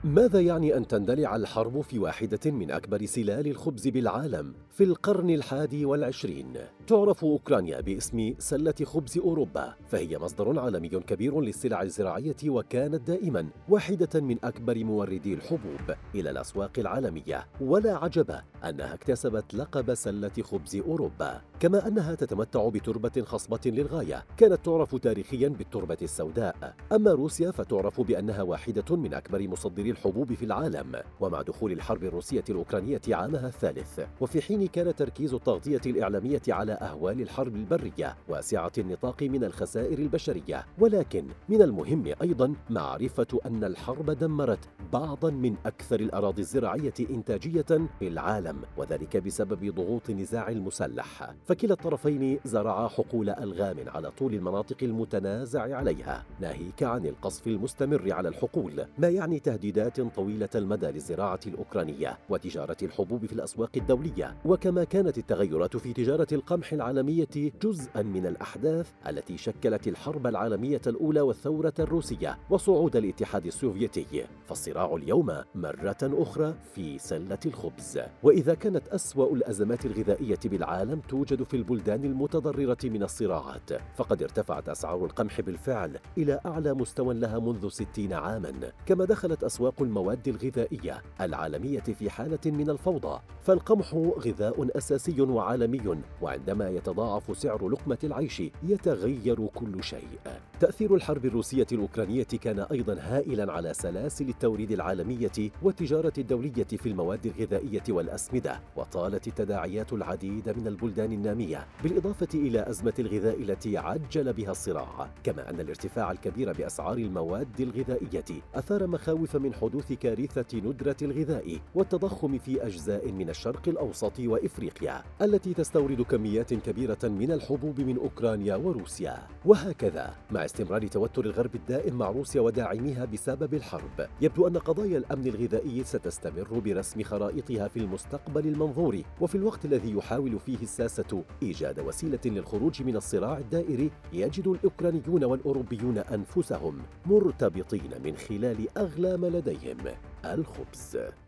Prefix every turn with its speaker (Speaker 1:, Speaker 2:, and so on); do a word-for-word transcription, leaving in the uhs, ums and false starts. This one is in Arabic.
Speaker 1: ماذا يعني أن تندلع الحرب في واحدة من أكبر سلال الخبز بالعالم في القرن الحادي والعشرين؟ تعرف أوكرانيا باسم سلة خبز أوروبا، فهي مصدر عالمي كبير للسلع الزراعية، وكانت دائما واحدة من أكبر موردي الحبوب إلى الأسواق العالمية. ولا عجب أنها اكتسبت لقب سلة خبز أوروبا، كما أنها تتمتع بتربة خصبة للغاية، كانت تعرف تاريخيا بالتربة السوداء. أما روسيا فتعرف بأنها واحدة من أكبر مصدري الحبوب في العالم، ومع دخول الحرب الروسية الأوكرانية عامها الثالث، وفي حين كان تركيز التغطية الإعلامية على أهوال الحرب البرية واسعة النطاق من الخسائر البشرية، ولكن من المهم أيضا معرفة أن الحرب دمرت بعضا من أكثر الأراضي الزراعية إنتاجية في العالم، وذلك بسبب ضغوط النزاع المسلح. فكلا الطرفين زرعا حقول ألغام على طول المناطق المتنازع عليها، ناهيك عن القصف المستمر على الحقول، ما يعني تهديدات طويلة المدى للزراعة الأوكرانية وتجارة الحبوب في الأسواق الدولية. وكما كانت التغيرات في تجارة القمح العالمية جزءا من الأحداث التي شكلت الحرب العالمية الأولى والثورة الروسية وصعود الاتحاد السوفيتي، فالصراع اليوم مرة أخرى في سلة الخبز. وإذا كانت أسوأ الأزمات الغذائية بالعالم توجد في البلدان المتضررة من الصراعات، فقد ارتفعت أسعار القمح بالفعل إلى أعلى مستوى لها منذ ستين عاما، كما دخلت أسواق المواد الغذائية العالمية في حالة من الفوضى. فالقمح غذاء أساسي وعالمي، وعندما يتضاعف سعر لقمة العيش يتغير كل شيء. تأثير الحرب الروسية الأوكرانية كان أيضا هائلا على سلاسل التوريد العالمية والتجارة الدولية في المواد الغذائية والأسمدة، وطالت التداعيات العديد من البلدان النامية، بالإضافة إلى أزمة الغذاء التي عجل بها الصراع. كما أن الارتفاع الكبير بأسعار المواد الغذائية أثار مخاوف من حدوث كارثة ندرة الغذاء والتضخم في أجزاء من الشرق الأوسط وإفريقيا التي تستورد كميات كبيرة من الحبوب من أوكرانيا وروسيا. وهكذا مع استمرار توتر الغرب الدائم مع روسيا وداعميها بسبب الحرب، يبدو أن قضايا الأمن الغذائي ستستمر برسم خرائطها في المستقبل المنظور، وفي الوقت الذي يحاول فيه الساسة إيجاد وسيلة للخروج من الصراع الدائري، يجد الأوكرانيون والأوروبيون أنفسهم مرتبطين من خلال أغلى ما لديهم: الخبز.